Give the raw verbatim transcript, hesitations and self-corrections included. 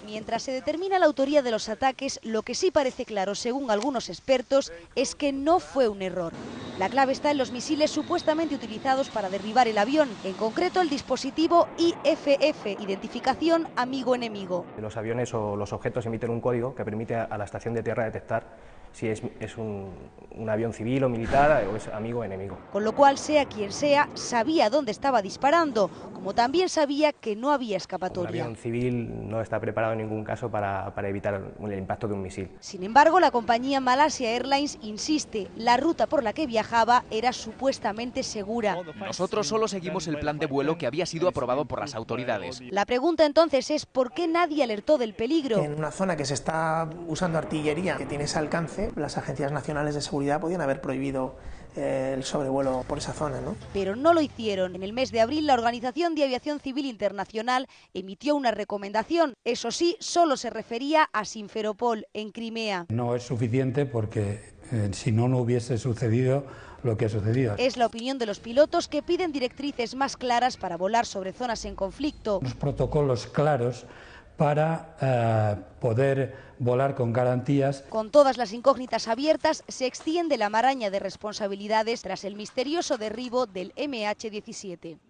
Mientras se determina la autoría de los ataques, lo que sí parece claro, según algunos expertos, es que no fue un error. La clave está en los misiles supuestamente utilizados para derribar el avión, en concreto el dispositivo I F F, identificación amigo-enemigo. Los aviones o los objetos emiten un código que permite a la estación de tierra detectar si es, es un, un avión civil o militar o es amigo o enemigo. Con lo cual, sea quien sea, sabía dónde estaba disparando, como también sabía que no había escapatoria. Un avión civil no está preparado en ningún caso para, para evitar el impacto de un misil. Sin embargo, la compañía Malaysia Airlines insiste, la ruta por la que viajaba era supuestamente segura. Nosotros solo seguimos el plan de vuelo que había sido aprobado por las autoridades. La pregunta entonces es ¿por qué nadie alertó del peligro? En una zona que se está usando artillería que tiene ese alcance, las agencias nacionales de seguridad podían haber prohibido eh, el sobrevuelo por esa zona, ¿no? Pero no lo hicieron. En el mes de abril, la Organización de Aviación Civil Internacional emitió una recomendación. Eso sí, solo se refería a Simferopol, en Crimea. No es suficiente porque eh, si no, no hubiese sucedido lo que ha sucedido. Es la opinión de los pilotos que piden directrices más claras para volar sobre zonas en conflicto. Unos protocolos claros para eh, poder volar con garantías. Con todas las incógnitas abiertas, se extiende la maraña de responsabilidades tras el misterioso derribo del M H diecisiete.